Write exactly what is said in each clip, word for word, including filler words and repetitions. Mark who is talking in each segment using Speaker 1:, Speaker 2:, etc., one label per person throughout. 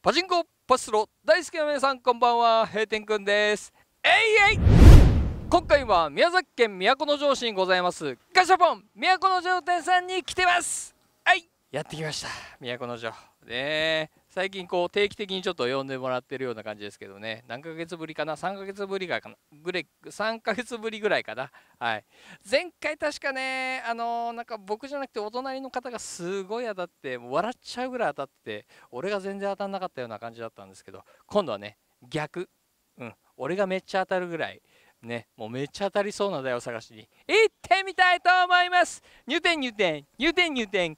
Speaker 1: パチンコパチスロ大好きな皆さん、こんばんは。閉店くんです。えいえい。今回は宮崎県都城市にございますガシャポン都城店さんに来てます。はい、やってきました。都城ね、最近こう定期的にちょっと呼んでもらってるような感じですけどね、何ヶ月ぶりかな、さんかげつぶりかなぐらい、さんかげつぶりぐらいかな。はい、前回確かね、あのー、なんか僕じゃなくてお隣の方がすごい当たって、もう笑っちゃうぐらい当たって、俺が全然当たんなかったような感じだったんですけど、今度はね逆、うん、俺がめっちゃ当たるぐらいね、もうめっちゃ当たりそうな台を探しに行ってみたいと思います。入店入店入店入店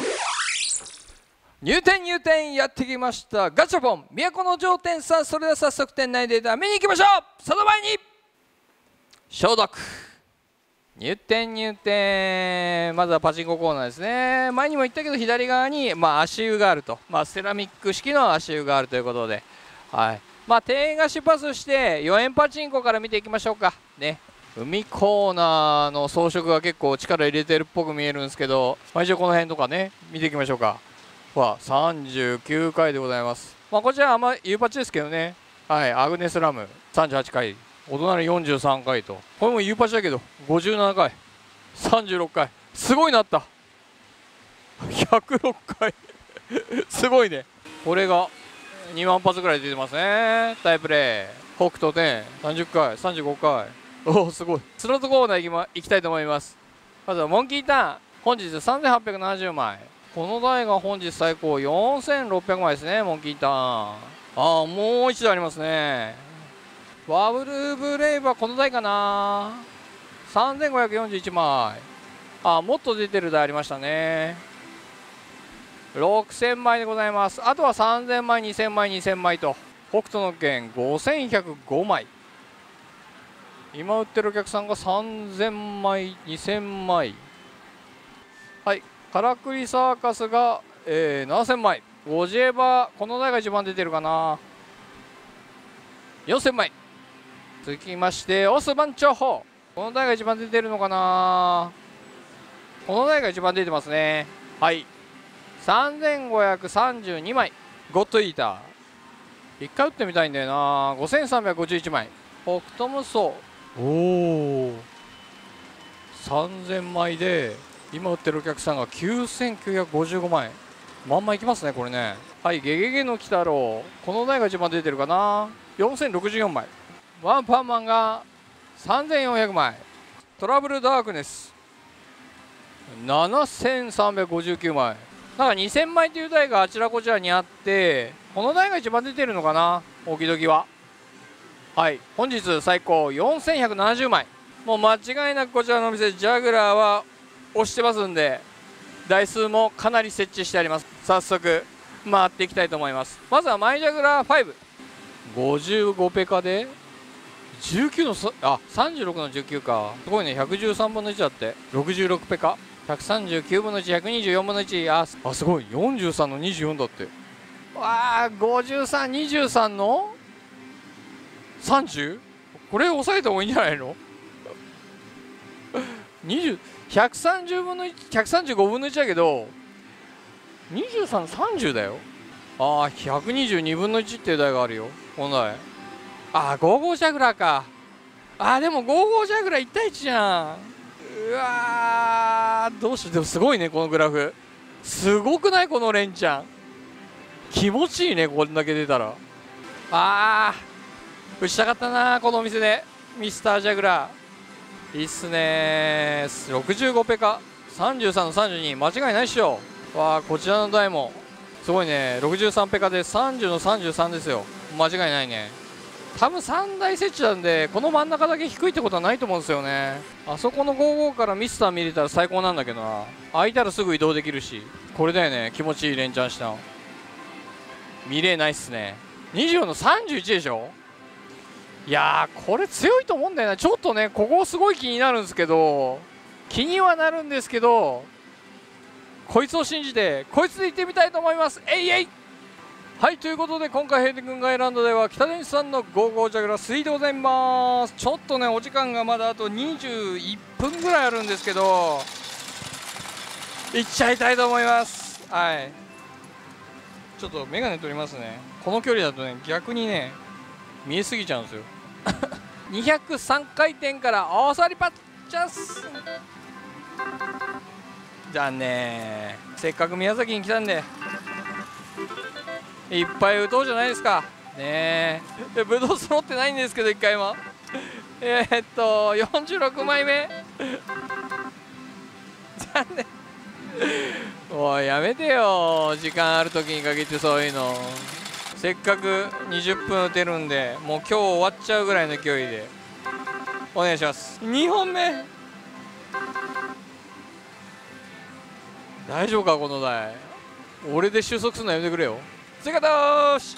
Speaker 1: 入店入店やってきました。ガチャポン都城店さん。それでは早速店内データ見に行きましょう。その前に消毒。入店入店、まずはパチンココーナーですね。前にも言ったけど左側に、まあ、足湯があると、まあ、セラミック式の足湯があるということで、はい、まあ店員貸しパスしてよえんパチンコから見ていきましょうかね。海コーナーの装飾が結構力入れてるっぽく見えるんですけど、まあ、一応この辺とかね見ていきましょうか。はさんじゅうきゅうかいでございます。まあこちらあんま U パチですけどね。はい、アグネスラムさんじゅうはちかい、お隣よんじゅうさんかいと、これも U パチだけどごじゅうななかい、さんじゅうろっかい、すごいなったひゃくろっかいすごいね。これがにまん発ぐらい出てますね。タイプレイ北斗天さんじゅっかい、さんじゅうごかい、おおすごい。スロットコーナー行き、ま、行きたいと思います。まずはモンキーターン、本日さんぜんはっぴゃくななじゅうまい、この台が本日最高よんせんろっぴゃくまいですね。モンキーターン、ああもう一台ありますね。バブルブレイブはこの台かな、さんぜんごひゃくよんじゅういちまい、あもっと出てる台ありましたね。ろくせんまいでございます。あとはさんぜんまい、にせんまい、にせんまいと、北斗の拳ごせんひゃくごまい、今売ってるお客さんがさんぜんまい、にせんまい、はい、からくりサーカスが、えー、ななせんまい、ゴジエバこの台が一番出てるかな、よんせんまい。続きましてオス番長砲、この台が一番出てるのかな、この台が一番出てますね。はい、さんぜんごひゃくさんじゅうにまい、ゴッドイーター一回打ってみたいんだよな、ごせんさんびゃくごじゅういちまい、北斗無双、おおさんぜんまいで今売ってるお客さんがきゅうせんきゅうひゃくごじゅうごまい、まんまいきますねこれね。はい、ゲゲゲの鬼太郎、この台が一番出てるかな、よんせんろくじゅうよんまい、ワンパンマンがさんぜんよんひゃくまい、トラブルダークネスななせんさんびゃくごじゅうきゅうまい、なんかにせんまいという台があちらこちらにあって、この台が一番出てるのかな、大きどきは。はい、本日最高よんせんひゃくななじゅうまい、もう間違いなくこちらのお店ジャグラーは押してますんで、台数もかなり設置してあります。早速回っていきたいと思います。まずはマイジャグラーご、ごじゅうごペカでじゅうきゅうのあさんじゅうろくのじゅうきゅうか、すごいね。ひゃくじゅうさんぶんのいちだって、ろくじゅうろくペカ、ひゃくさんじゅうきゅうぶんのいち、ひゃくにじゅうよんぶんのいち、ああすごい、よんじゅうさんのにじゅうよんだって。わあごじゅうさん、にじゅうさんのさんじゅう、これ抑えた方がいいんじゃないのにじゅう、ひゃくさんじゅうぶんのいち、ひゃくさんじゅうごぶんのいちだけどにじゅうさん、さんじゅうだよ。ああひゃくにじゅうにぶんのいちっていう台があるよこの台。ああごじゅうごジャグラーか。ああでもごじゅうごジャグラーいちたいいちじゃん。うわーどうしよう。でもすごいねこのグラフ、すごくないこの連チャン、気持ちいいねこんだけ出たら。あー打ちたかったなこのお店でミスタージャグラー、いいっすねー。ろくじゅうごペカ、さんじゅうさんのさんじゅうに、間違いないっしょ。わあこちらの台もすごいね、ろくじゅうさんペカでさんじゅうのさんじゅうさんですよ、間違いないね。多分さんだい設置なんでこの真ん中だけ低いってことはないと思うんですよね。あそこのごじゅうごからミスター見れたら最高なんだけどな、空いたらすぐ移動できるし、これだよね気持ちいい連チャンしたの。見れないっすね。にじゅうよんのさんじゅういちでしょ。いやーこれ強いと思うんだよな。ちょっとねここすごい気になるんですけど、気にはなるんですけど、こいつを信じてこいつで行ってみたいと思います。えいえい。はい、ということで今回平手君が選んだでは北電さんのごじゅうごジャグラースリーでございます。ちょっとねお時間がまだあとにじゅういっぷんぐらいあるんですけど、いっちゃいたいと思います。はい、 ちょっと眼鏡取りますね。この距離だとね逆にね見えすぎちゃうんですよにひゃくさんかい転から大サリパッチャス。残念。せっかく宮崎に来たんでいっぱい打とうじゃないですかねえ。ぶどう揃ってないんですけどいっかいもえー、っとよんじゅうろくまいめ残念もうやめてよ、時間ある時に限ってそういうの。せっかくにじゅっぷん打てるんでもう今日終わっちゃうぐらいの勢いでお願いします。にほんめ大丈夫かこの台。俺で収束するのやめてくれよ。追加投手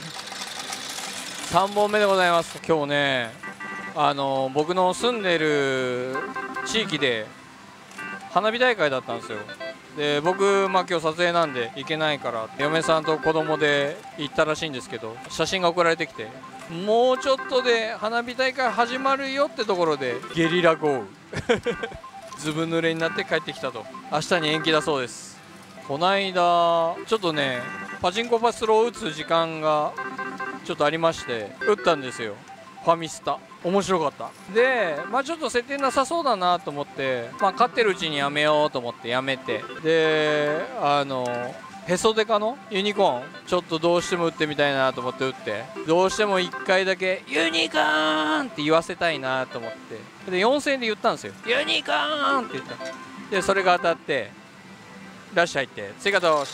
Speaker 1: さんぼんめでございます。今日ねあの僕の住んでる地域で花火大会だったんですよ。で僕、まあ、今日撮影なんで行けないから嫁さんと子供で行ったらしいんですけど、写真が送られてきてもうちょっとで花火大会始まるよってところでゲリラ豪雨ずぶ濡れになって帰ってきたと。明日に延期だそうです。こないだちょっとねパチンコパスローを打つ時間がちょっとありまして打ったんですよ。ファミスタ面白かった。でまあちょっと設定なさそうだなと思って、まあ、勝ってるうちにやめようと思ってやめて、であのヘソデカのユニコーンちょっとどうしても打ってみたいなと思って打って、どうしてもいっかいだけユニコーンって言わせたいなと思ってでよんせんえんで言ったんですよ。ユニコーンって言った。でそれが当たってラッシュ入って追加投手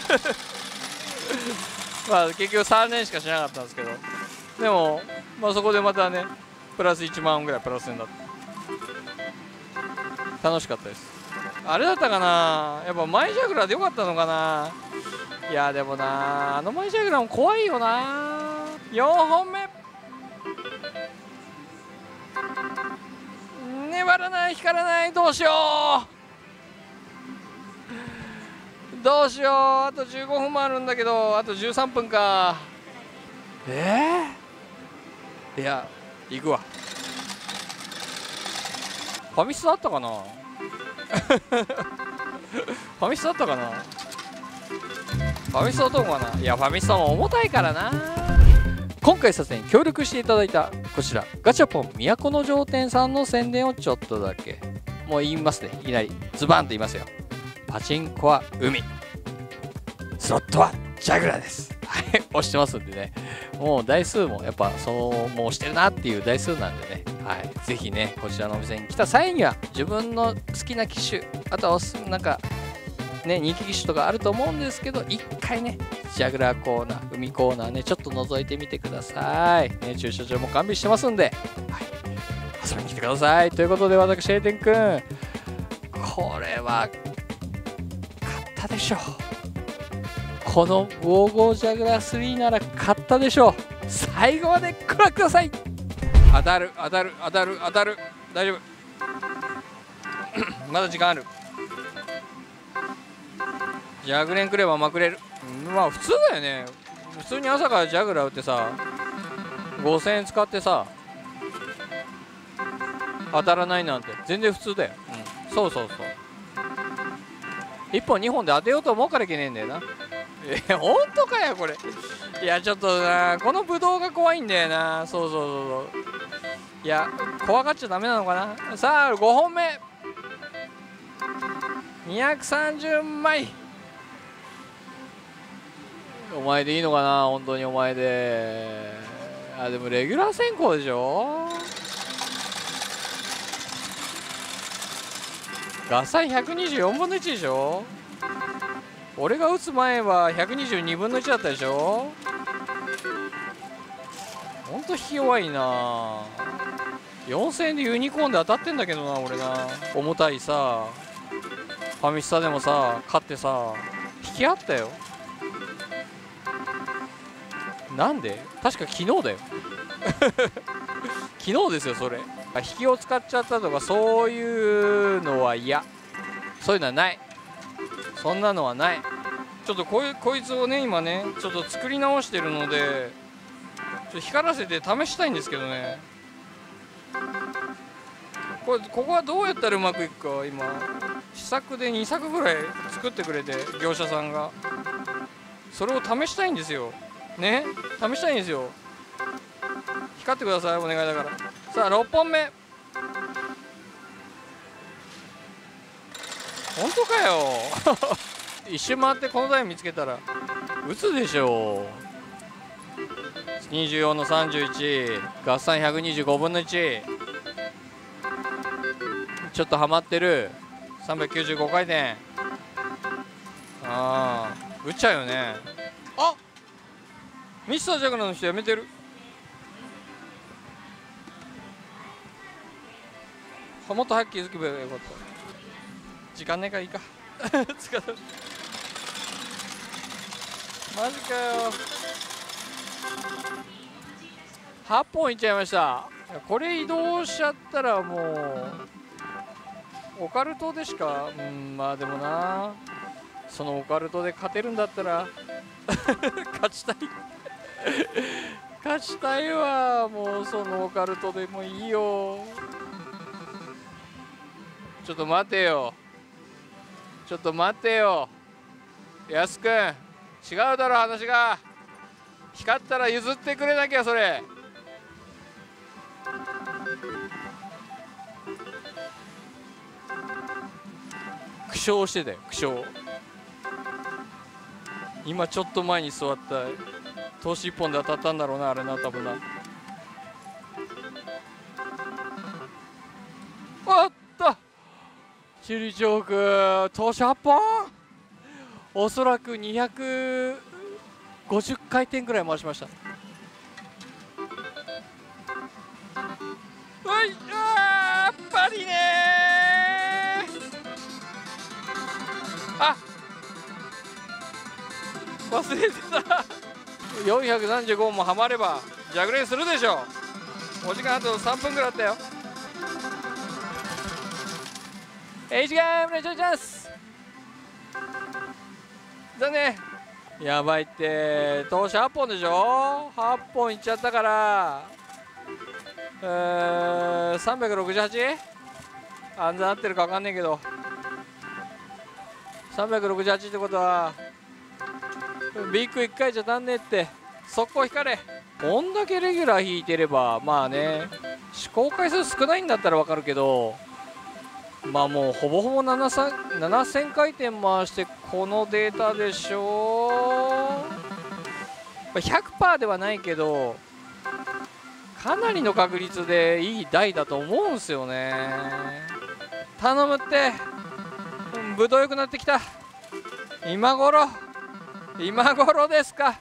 Speaker 1: まあ結局さんねんしかしなかったんですけど、でも、まあ、そこでまたねプラスいちまんぐらいプラスになって楽しかったです。あれだったかな、やっぱマイジャグラーでよかったのかな。いやでもなあのマイジャグラーも怖いよな。よんほんめ粘らない光らない、どうしようどうしよう。あとじゅうごふんもあるんだけどあとじゅうさんぷんか。えー、いや行くわ。ファミスあったかなファミスあったかな。ファミス打とうかな。いやファミスも重たいからな。今回撮影に協力していただいたこちらガチャポン都城店さんの宣伝をちょっとだけもう言いますね。いきなりズバンと言いますよ。パチンコは海、スロットはジャグラーです。はい押してますんでね、もう台数もやっぱそうもうしてるなっていう台数なんでね、はい、ぜひねこちらのお店に来た際には自分の好きな機種、あとはおすすめなんかね人気機種とかあると思うんですけど、一回ねジャグラーコーナー海コーナーねちょっと覗いてみてください、ね、駐車場も完備してますんで、はい、遊びに来てください。ということで私エイテンくんこれは買ったでしょ。このごじゅうごジャグラースリーなら買ったでしょう。最後までご覧ください。当たる当たる当たる当たる、大丈夫まだ時間ある。ジャグレンくればまくれる。まあ普通だよね。普通に朝からジャグラー打ってさごせんえん使ってさ当たらないなんて全然普通だよ、うん、そうそうそう。いっぽんにほんで当てようと思うからいけねえんだよな。え本当かよこれ。いやちょっとなこのブドウが怖いんだよな。そうそうそうそう。いや怖がっちゃダメなのかな。さあごほんめにひゃくさんじゅうまい。お前でいいのかな本当にお前で。あでもレギュラー選考でしょ。合算ひゃくにじゅうよんぶんのいちでしょ。俺が打つ前はひゃくにじゅうにぶんのいちだったでしょ。ほんと引き弱いな。よんせんえんでユニコーンで当たってんだけどな俺な。重たいさファミスタでもさ勝ってさ引きあったよ。なんで確か昨日だよ昨日ですよそれ。引きを使っちゃったとかそういうのは嫌。そういうのはない。そんなのはない。ちょっとこい、こいつをね今ねちょっと作り直してるのでちょっと光らせて試したいんですけどね。これここはどうやったらうまくいくか今試作でにさくぐらい作ってくれて業者さんがそれを試したいんですよね。試したいんですよ。光ってください、お願いだから。さあろっぽんめ。本当かよ一周回ってこの台見つけたら打つでしょう。にじゅうよんのさんじゅういち、合算ひゃくにじゅうごぶんのいち。ちょっとはまってる。さんびゃくきゅうじゅうごかいてん。ああ打っちゃうよね。あミスタージャグラーの人やめてる。もっと早く気づけばよかった。時間ねえからいいか疲れた。マジかよ。はっぽんいっちゃいました。これ移動しちゃったらもうオカルトでしか、うん、まあでもな、そのオカルトで勝てるんだったら勝ちたい勝ちたいわ。もうそのオカルトでもいいよ。ちょっと待てよ、ちょっと待てよやすくん、違うだろ話が。光ったら譲ってくれなきゃ。それ苦笑してたよ、苦笑。今ちょっと前に座った投資一本で当たったんだろうな、あれな、多分な。あったチリチョーク投資はっぽん、おそらくにひゃくごじゅっかいてんぐらい回しました。うい、あーやっぱりねー。あ忘れてたよんひゃくさんじゅうごもはまれば弱連するでしょう。お時間あとさんぷんぐらいあったよ。H ゲームレジャーチャンス残念。やばいって、投資はっぽんでしょ。はっぽんいっちゃったから、えー、さんびゃくろくじゅうはち？ 暗算合ってるか分かんないけどさんびゃくろくじゅうはちってことはビッグいっかいじゃ足んねえって。速攻引かれ。こんだけレギュラー引いてればまあね、試行回数少ないんだったら分かるけど、まあもうほぼほぼななせんかいてん回してこのデータでしょ。 ひゃくパーセント ではないけどかなりの確率でいい台だと思うんすよね。頼むって、ぶどうよくなってきた。今頃今頃ですか。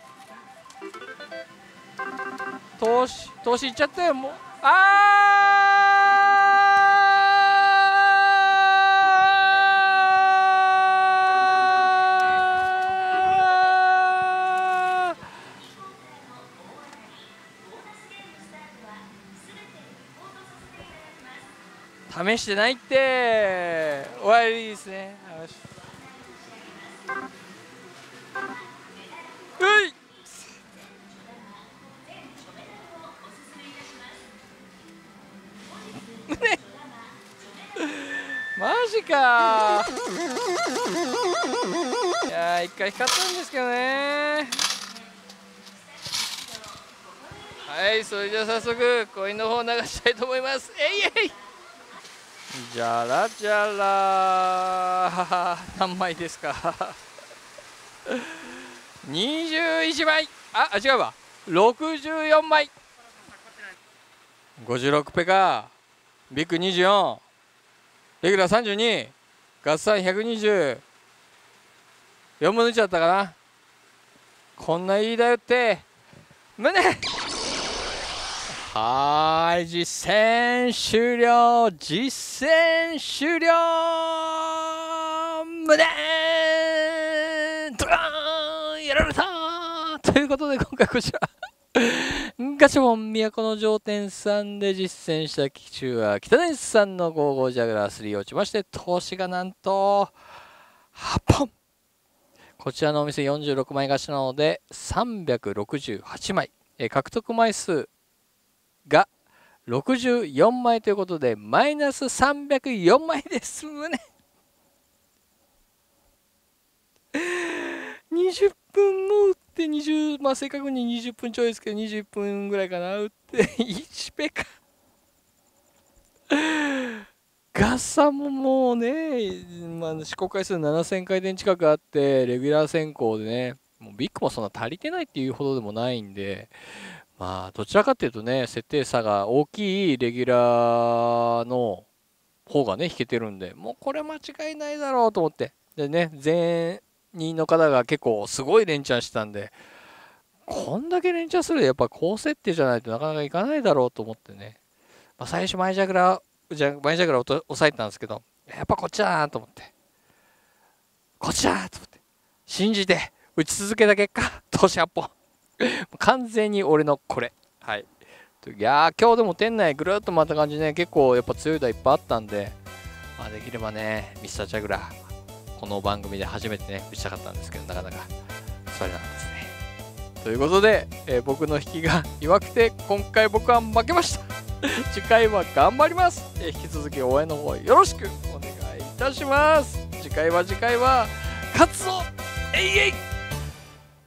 Speaker 1: 投資投資いっちゃったよもう。あー試してないって終わりですね。ういねマジかー。いやー一回光ったんですけどね。はい、それじゃあ早速コインの方流したいと思います。えいえいじゃらじゃら何枚ですかにじゅういちまい。ああ違うわ、ろくじゅうよんまい。ごじゅうろくペか。ビッグにじゅうよん、レギュラーさんじゅうに、合算ひゃくにじゅうよんぶんのいちだったかな。こんないいだよって胸。はーい、実戦終了、実戦終了、胸ドカーンやられたということで、今回こちらガチャモン都城店さんで実践した機種は北谷さんのごじゅうごジャグラースリー落ちまして、投資がなんとはっぽん。こちらのお店よんじゅうろくまい勝ちなのでさんびゃくろくじゅうはちまい、え獲得枚数がろくじゅうよんまいということでマイナスさんびゃくよんまいですね。にじゅっぷんも打ってにじゅう、まあ正確ににじゅっぷんちょいですけどにじゅっぷんぐらいかな打っていちペかガッサももうね、まあ、試行回数ななせんかい転近くあってレギュラー選考でね、もうビッグもそんな足りてないっていうほどでもないんで、まあどちらかっていうとね、設定差が大きいレギュラーの方がね引けてるんで、もうこれ間違いないだろうと思って、でね、前任の方が結構すごい連チャンしてたんで、こんだけ連チャンするとやっぱ高設定じゃないとなかなかいかないだろうと思ってね、まあ、最初マイジャグラじゃマイジャグラを抑えたんですけど、やっぱこっちだなと思って、こっちだと思って信じて打ち続けた結果投資はっぽん完全に俺のこれ。はい。いやー、今日でも店内ぐるっと回った感じね、結構やっぱ強い台いっぱいあったんで、まあ、できればね、ミスタージャグラー、この番組で初めてね、打ちたかったんですけど、なかなかそれなんですね。ということで、えー、僕の引きが弱くて、今回僕は負けました。次回は頑張ります。えー、引き続き応援の方よろしくお願いいたします。次回は次回は、勝つぞえいえい